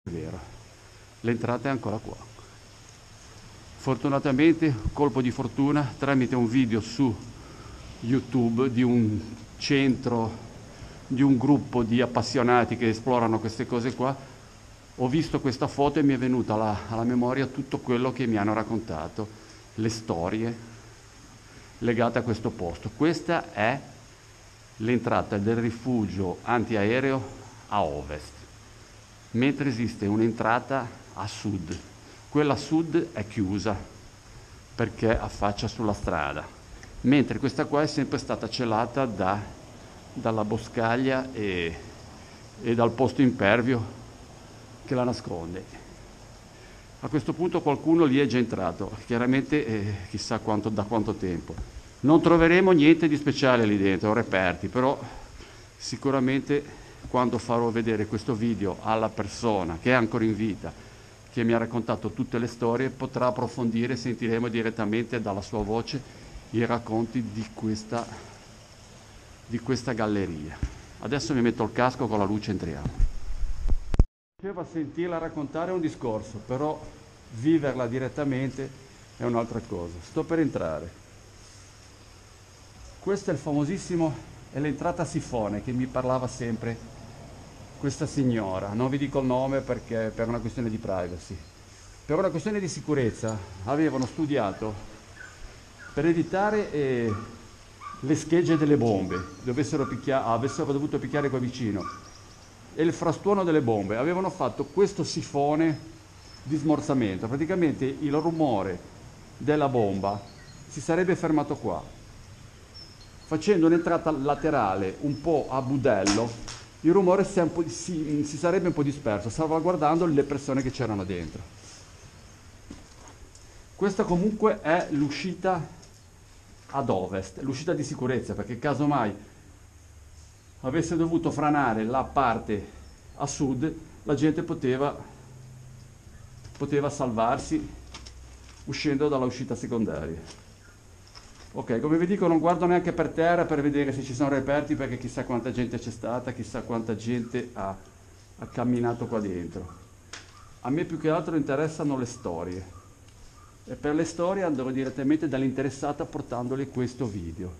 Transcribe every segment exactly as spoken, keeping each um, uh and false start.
vero, l'entrata è ancora qua. Fortunatamente, colpo di fortuna, tramite un video su YouTube di un centro, di un gruppo di appassionati che esplorano queste cose qua, ho visto questa foto e mi è venuta alla, alla memoria tutto quello che mi hanno raccontato, le storie legate a questo posto. Questa è l'entrata del rifugio antiaereo a ovest, mentre esiste un'entrata a sud. Quella a sud è chiusa perché affaccia sulla strada, mentre questa qua è sempre stata celata da, dalla boscaglia e, e dal posto impervio che la nasconde. A questo punto qualcuno lì è già entrato, chiaramente eh, chissà quanto, da quanto tempo. Non troveremo niente di speciale lì dentro, reperti, però sicuramente quando farò vedere questo video alla persona che è ancora in vita, che mi ha raccontato tutte le storie, potrà approfondire, sentiremo direttamente dalla sua voce i racconti di questa, di questa galleria. Adesso mi metto il casco, con la luce entriamo. Piaceva sentirla raccontare un discorso, però viverla direttamente è un'altra cosa. Sto per entrare. Questo è il famosissimo, è l'entrata a sifone che mi parlava sempre questa signora. Non vi dico il nome perché per una questione di privacy. Per una questione di sicurezza avevano studiato per evitare eh, le schegge delle bombe, dovessero picchia- avessero dovuto picchiare qua vicino, e il frastuono delle bombe. Avevano fatto questo sifone di smorzamento. Praticamente il rumore della bomba si sarebbe fermato qua, facendo un'entrata laterale un po' a budello. Il rumore si, si, si sarebbe un po' disperso, salvaguardando le persone che c'erano dentro. Questa comunque è l'uscita ad ovest, l'uscita di sicurezza, perché casomai avesse dovuto franare la parte a sud, la gente poteva, poteva salvarsi uscendo dalla uscita secondaria. Ok, come vi dico non guardo neanche per terra per vedere se ci sono reperti, perché chissà quanta gente c'è stata, chissà quanta gente ha, ha camminato qua dentro. A me più che altro interessano le storie, e per le storie andrò direttamente dall'interessata portandole questo video.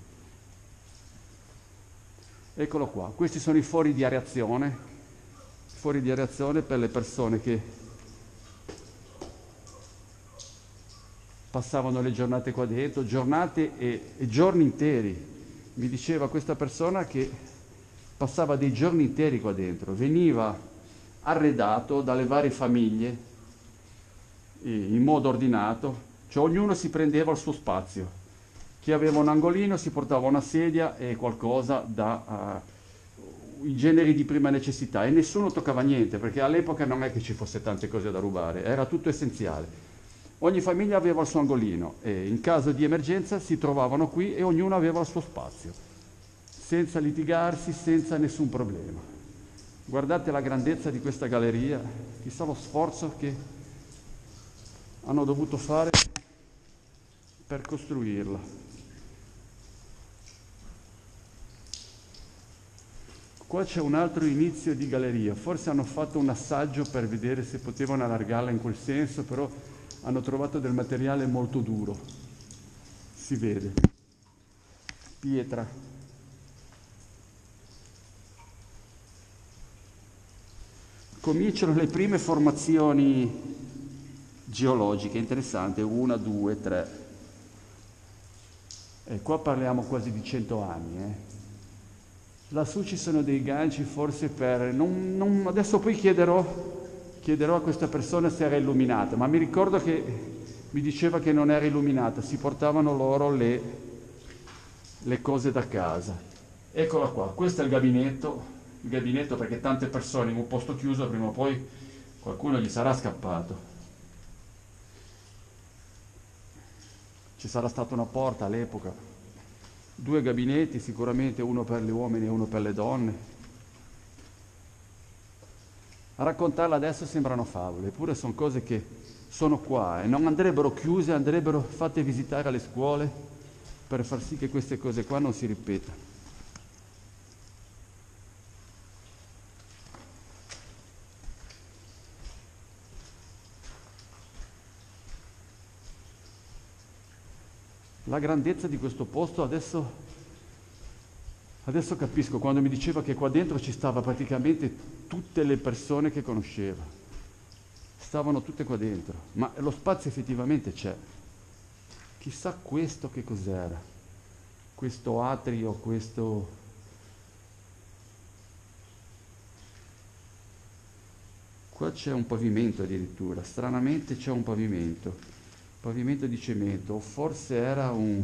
Eccolo qua, questi sono i fori di areazione, fori di areazione per le persone che passavano le giornate qua dentro, giornate e, e giorni interi. Mi diceva questa persona che passava dei giorni interi qua dentro, veniva arredato dalle varie famiglie in modo ordinato, cioè ognuno si prendeva il suo spazio. Chi aveva un angolino si portava una sedia e qualcosa da uh, i generi di prima necessità, e nessuno toccava niente, perché all'epoca non è che ci fosse tante cose da rubare, era tutto essenziale. Ogni famiglia aveva il suo angolino e in caso di emergenza si trovavano qui e ognuno aveva il suo spazio, senza litigarsi, senza nessun problema. Guardate la grandezza di questa galleria, chissà lo sforzo che hanno dovuto fare per costruirla. Qua c'è un altro inizio di galleria, forse hanno fatto un assaggio per vedere se potevano allargarla in quel senso, però hanno trovato del materiale molto duro, si vede, pietra. Cominciano le prime formazioni geologiche, interessante, una, due, tre. E qua parliamo quasi di cento anni. Eh. Lassù ci sono dei ganci forse per... Non, non, adesso poi chiederò, chiederò a questa persona se era illuminata, ma mi ricordo che mi diceva che non era illuminata, si portavano loro le, le cose da casa. Eccola qua, questo è il gabinetto, il gabinetto perché tante persone in un posto chiuso prima o poi qualcuno gli sarà scappato. Ci sarà stata una porta all'epoca, due gabinetti sicuramente, uno per gli uomini e uno per le donne. A raccontarla adesso sembrano favole, eppure sono cose che sono qua e non andrebbero chiuse, andrebbero fatte visitare alle scuole per far sì che queste cose qua non si ripetano. la grandezza di questo posto adesso, adesso capisco, quando mi diceva che qua dentro ci stava praticamente tutte le persone che conosceva, stavano tutte qua dentro, ma lo spazio effettivamente c'è. Chissà questo che cos'era, questo atrio, questo... Qua c'è un pavimento addirittura, stranamente c'è un pavimento, pavimento di cemento, o forse era un,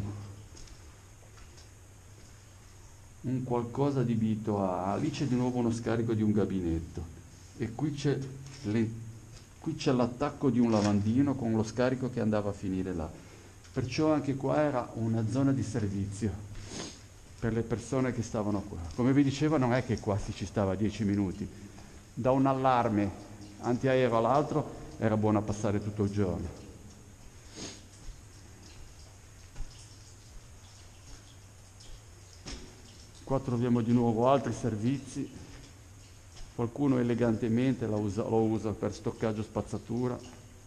un qualcosa adibito a... Lì c'è di nuovo uno scarico di un gabinetto e qui c'è le- qui c'è l'attacco di un lavandino con lo scarico che andava a finire là. Perciò anche qua era una zona di servizio per le persone che stavano qua. Come vi dicevo, non è che qua si ci stava dieci minuti, da un allarme antiaereo all'altro era buono a passare tutto il giorno. Qua troviamo di nuovo altri servizi, qualcuno elegantemente lo usa, lo usa per stoccaggio spazzatura.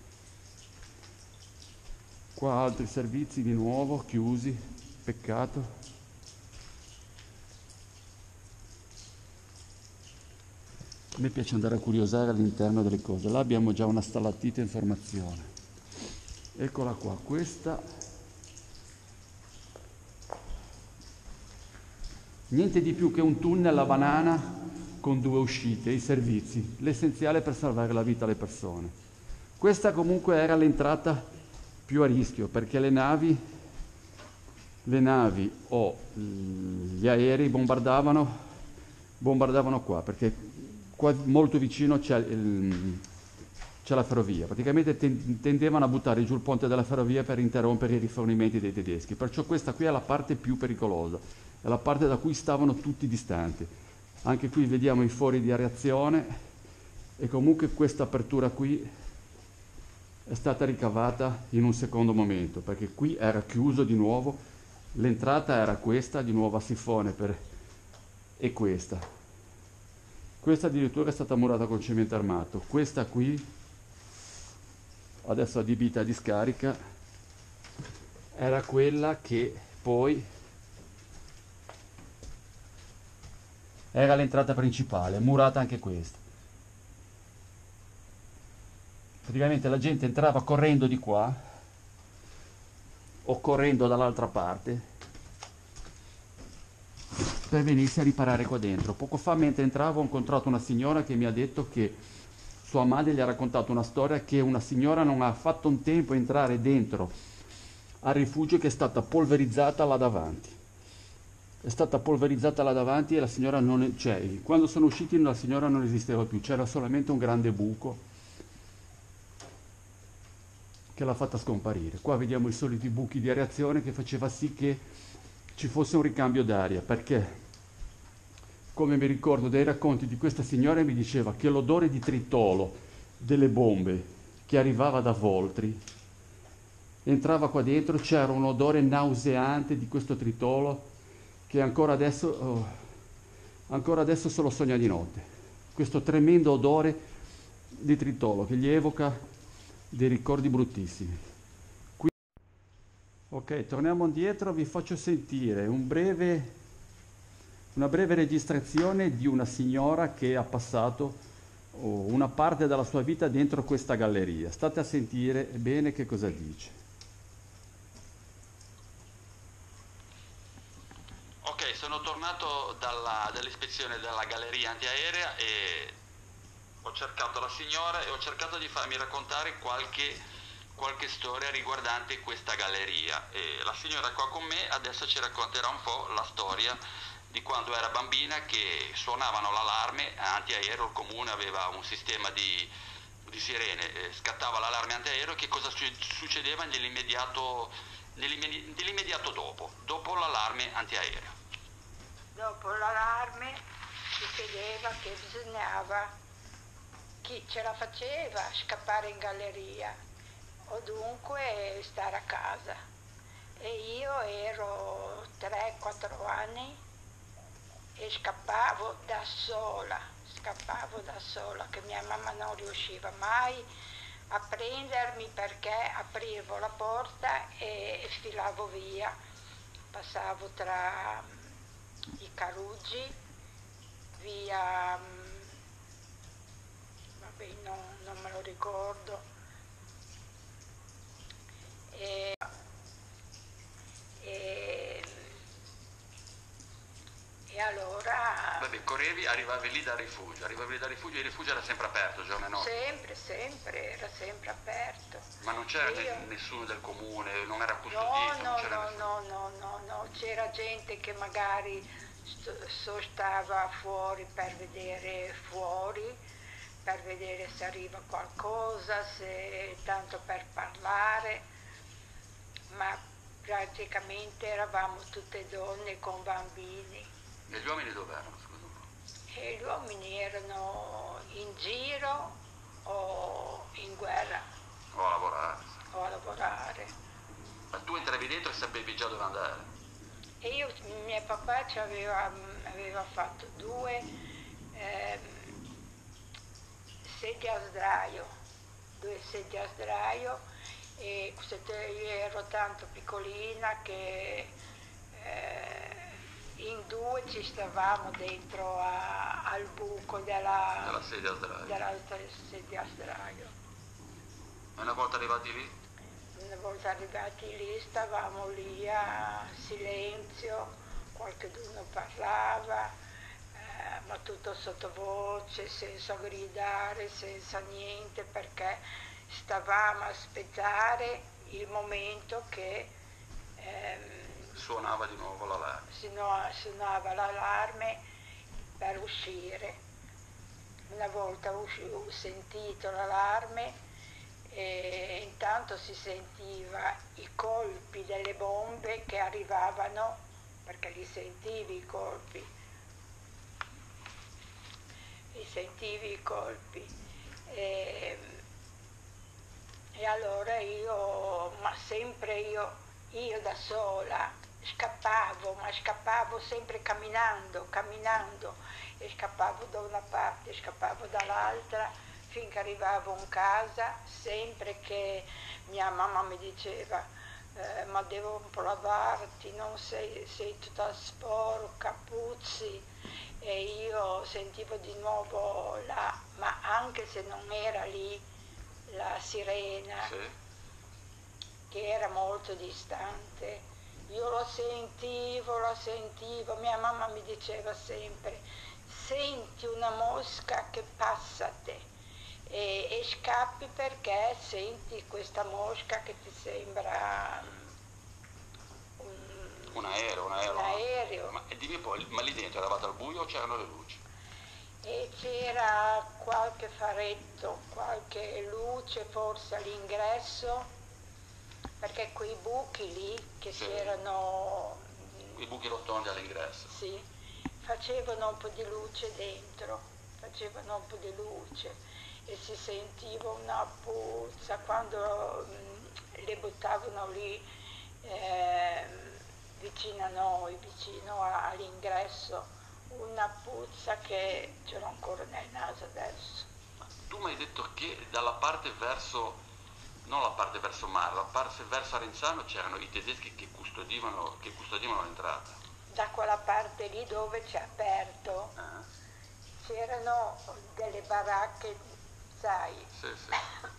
Qua altri servizi di nuovo chiusi, peccato. A me piace andare a curiosare all'interno delle cose. Là abbiamo già una stalattite informazione. Eccola qua, questa niente di più che un tunnel a banana con due uscite, i servizi, l'essenziale per salvare la vita alle persone. Questa comunque era l'entrata più a rischio, perché le navi, le navi o gli aerei bombardavano, bombardavano qua, perché qua molto vicino c'è, il, c'è la ferrovia. Praticamente ten, tendevano a buttare giù il ponte della ferrovia per interrompere i rifornimenti dei tedeschi. Perciò questa qui è la parte più pericolosa, è la parte da cui stavano tutti distanti. Anche qui vediamo i fori di areazione e comunque questa apertura qui è stata ricavata in un secondo momento, perché qui era chiuso di nuovo, l'entrata era questa, di nuovo a sifone per, e questa. Questa addirittura è stata murata con cemento armato. Questa qui, adesso adibita a discarica, era quella che poi era l'entrata principale, murata anche questa. Praticamente la gente entrava correndo di qua o correndo dall'altra parte per venirsi a riparare qua dentro. Poco fa, mentre entravo, ho incontrato una signora che mi ha detto che sua madre gli ha raccontato una storia che una signora non ha fatto un tempo a entrare dentro al rifugio, che è stata polverizzata là davanti. È stata polverizzata là davanti e la signora non è, cioè, quando sono usciti la signora non esisteva più, c'era solamente un grande buco che l'ha fatta scomparire. Qua vediamo i soliti buchi di areazione che faceva sì che ci fosse un ricambio d'aria, perché come mi ricordo dai racconti di questa signora, mi diceva che l'odore di tritolo delle bombe che arrivava da Voltri entrava qua dentro, c'era un odore nauseante di questo tritolo che ancora adesso, oh, ancora adesso se lo sogna di notte. Questo tremendo odore di tritolo che gli evoca dei ricordi bruttissimi. Qui... Ok, torniamo indietro, vi faccio sentire un breve, una breve registrazione di una signora che ha passato oh, una parte della sua vita dentro questa galleria. State a sentire bene che cosa dice. Ok, sono tornato dalla, dall'ispezione della galleria antiaerea e ho cercato la signora e ho cercato di farmi raccontare qualche, qualche storia riguardante questa galleria. E la signora qua con me adesso ci racconterà un po' la storia di quando era bambina, che suonavano l'allarme antiaereo, il comune aveva un sistema di, di sirene, eh, scattava l'allarme antiaereo, che cosa su- succedeva nell'immediato, nell'immedi- nell'immediato dopo, dopo l'allarme antiaereo. Dopo l'allarme succedeva che bisognava, chi ce la faceva, scappare in galleria o dunque stare a casa. E io ero tre quattro anni e scappavo da sola, scappavo da sola, che mia mamma non riusciva mai a prendermi perché aprivo la porta e sfilavo via, passavo tra i Caruggi, via, vabbè, non, non me lo ricordo, e, e, e allora... Vabbè, correvi, arrivavi lì dal rifugio, arrivavi lì dal rifugio e il rifugio era sempre aperto, giorno e notte? Sempre, sempre, era sempre aperto. Ma non c'era Io... nessuno del comune, non era custodito? No, no, non c'era no, nessuno. no, no, no, no, c'era gente che magari stava fuori per vedere fuori, per vedere se arriva qualcosa, se tanto per parlare, ma praticamente eravamo tutte donne con bambini. E gli uomini dove erano, scusa un po'? E gli uomini erano in giro o in guerra. O a lavorare. O a lavorare. Ma tu entravi dentro e sapevi già dove andare? E io, mio papà ci aveva, aveva fatto due ehm, sedie a sdraio, due sedie a sdraio, e io ero tanto piccolina che eh, in due ci stavamo dentro a, al buco della, Della sedia a sdraio. della sedia a sdraio. E una volta arrivati lì? Una volta arrivati lì stavamo lì a silenzio, qualcuno parlava, eh, ma tutto sottovoce, senza gridare, senza niente, perché stavamo a aspettare il momento che ehm, suonava di nuovo l'allarme. Suonava l'allarme per uscire. Una volta ho sentito l'allarme, e intanto si sentiva i colpi delle bombe che arrivavano, perché li sentivi i colpi, li sentivi i colpi. E, e allora io, ma sempre io, io da sola, scappavo, ma scappavo sempre camminando, camminando, e scappavo da una parte, scappavo dall'altra, finché arrivavo in casa, sempre che mia mamma mi diceva eh, ma devo un po' lavarti, non sei, sei tutta sporca, puzzi, e io sentivo di nuovo la, ma anche se non era lì la sirena, sì, che era molto distante, io lo sentivo, lo sentivo, mia mamma mi diceva sempre, senti una mosca che passa a te. E, e scappi perché senti questa mosca che ti sembra un, un aereo, un aereo. Un aereo. Ma, e dimmi poi, ma lì dentro eravate al buio o c'erano le luci? E c'era qualche faretto, qualche luce forse all'ingresso, perché quei buchi lì che sì, c'erano... I buchi rotondi all'ingresso. Sì, facevano un po' di luce dentro, facevano un po' di luce. E si sentiva una puzza quando mh, le buttavano lì eh, vicino a noi, vicino a, all'ingresso, una puzza che ce l'ho ancora nel naso adesso. Tu mi hai detto che dalla parte verso, non la parte verso mare, la parte verso Arenzano c'erano i tedeschi che custodivano, che custodivano l'entrata. Da quella parte lì dove c'è aperto uh-huh. c'erano delle baracche, sai, sì, sì.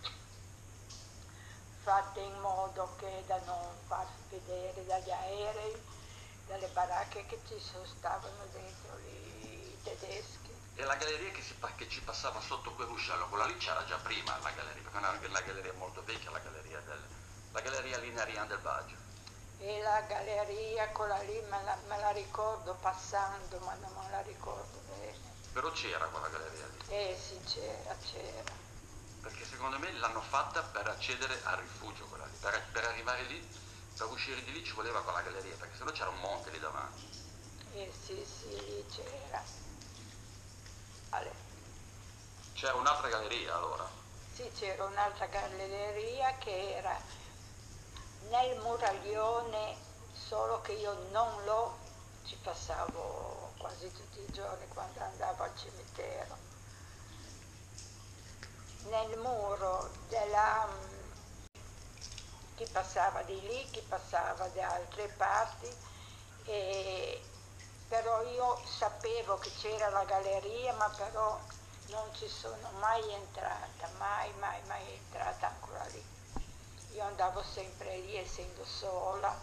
fatte in modo che da non far vedere dagli aerei, dalle baracche che ci stavano dentro lì, i tedeschi. E la galleria che, si, che ci passava sotto quel ruscello, quella lì c'era già prima la galleria, perché è una, una galleria molto vecchia, la galleria, del, la galleria Linarian del Baggio. E la galleria, quella lì me la, me la ricordo passando, ma non me la ricordo bene. Però c'era quella galleria lì? Eh sì, c'era, c'era. Perché secondo me l'hanno fatta per accedere al rifugio quella lì, per, per arrivare lì, per uscire di lì ci voleva quella galleria, perché sennò c'era un monte lì davanti. Eh sì, sì, lì c'era. Vale. C'era un'altra galleria allora? Sì, c'era un'altra galleria che era nel muraglione, solo che io non lo ci passavo quasi tutti i giorni quando andavo al cimitero. nel muro della... chi passava di lì, chi passava da altre parti, e però io sapevo che c'era la galleria, ma però non ci sono mai entrata, mai, mai, mai entrata ancora lì. Io andavo sempre lì essendo sola,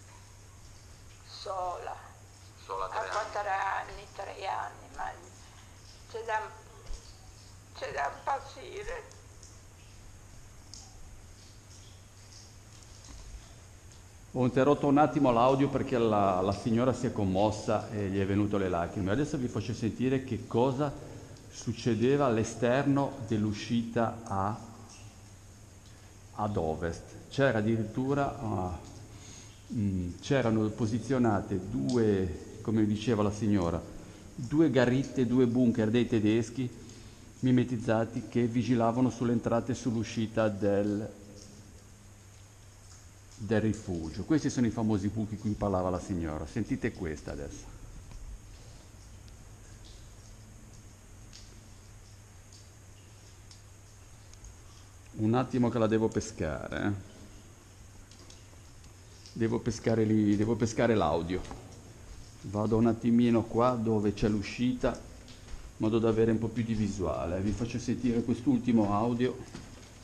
sola, Solo a a tre quattro anni. anni, tre anni, ma c'è da, c'è da impazzire. Ho interrotto un attimo l'audio perché la, la signora si è commossa e gli è venuto le lacrime. Adesso vi faccio sentire che cosa succedeva all'esterno dell'uscita a, ad ovest. C'era addirittura, uh, mh, c'erano posizionate due, come diceva la signora, due garitte, due bunker dei tedeschi mimetizzati che vigilavano sulle entrate e sull'uscita del del rifugio. Questi sono i famosi buchi di cui parlava la signora. Sentite questa adesso. Un attimo che la devo pescare. Eh. Devo pescare lì, devo pescare l'audio. Vado un attimino qua dove c'è l'uscita, in modo da avere un po' più di visuale. Vi faccio sentire quest'ultimo audio.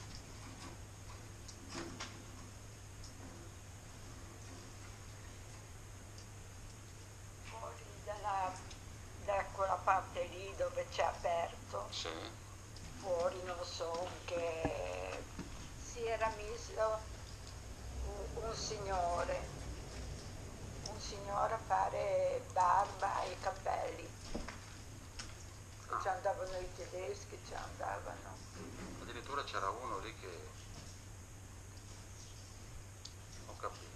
Parte lì dove c'è aperto, Sì. fuori non so, che si era messo un, un signore, un signore a fare barba e capelli. Ah. Ci andavano i tedeschi, ci andavano. Addirittura c'era uno lì che... ho capito.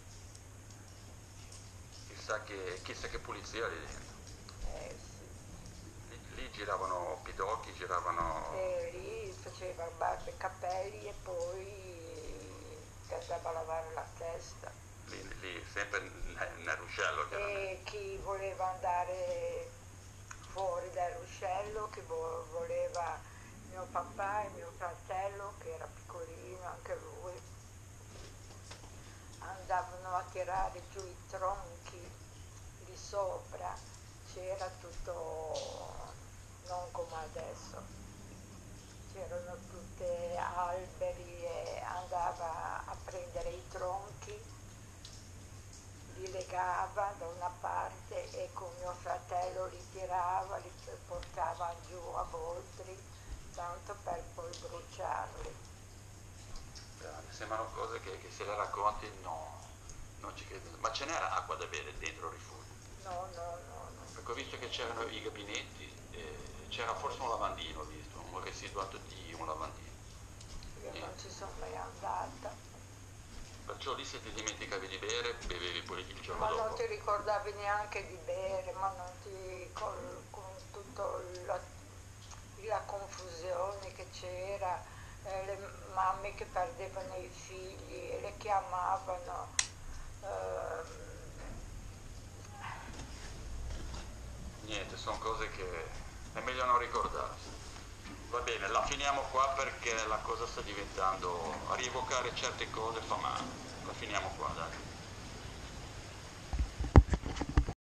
Chissà che, chissà che pulizia lì dentro. Eh, sì. Lì giravano pidocchi, giravano... E lì faceva barba e capelli e poi andava a lavare la testa. Lì, lì sempre nel, nel ruscello, chiaramente. E chi voleva andare fuori dal ruscello, che vo- voleva mio papà e mio fratello, che era piccolino anche lui, andavano a tirare giù i tronchi di sopra, c'era tutto... non come adesso, c'erano tutte alberi e andava a prendere i tronchi, li legava da una parte e con mio fratello li tirava, li portava giù a Voltri, tanto per poi bruciarli. Mi sembrano cose che, che se le racconti no, non ci credo. Ma ce n'era acqua da bere dentro il rifugio? No, no, no, no. Perché ho visto che c'erano i gabinetti, eh, c'era forse un lavandino, ho visto, un residuato di un lavandino. Io Niente. non ci sono mai andata. Perciò lì se ti dimenticavi di bere, bevevi poi il giorno Ma dopo. non ti ricordavi neanche di bere, ma non ti... con, con tutta la, la confusione che c'era, eh, le mamme che perdevano i figli e le chiamavano. ehm, Niente, sono cose che è meglio non ricordarsi. Va bene, la finiamo qua perché la cosa sta diventando, a rievocare certe cose fa male. La finiamo qua, dai.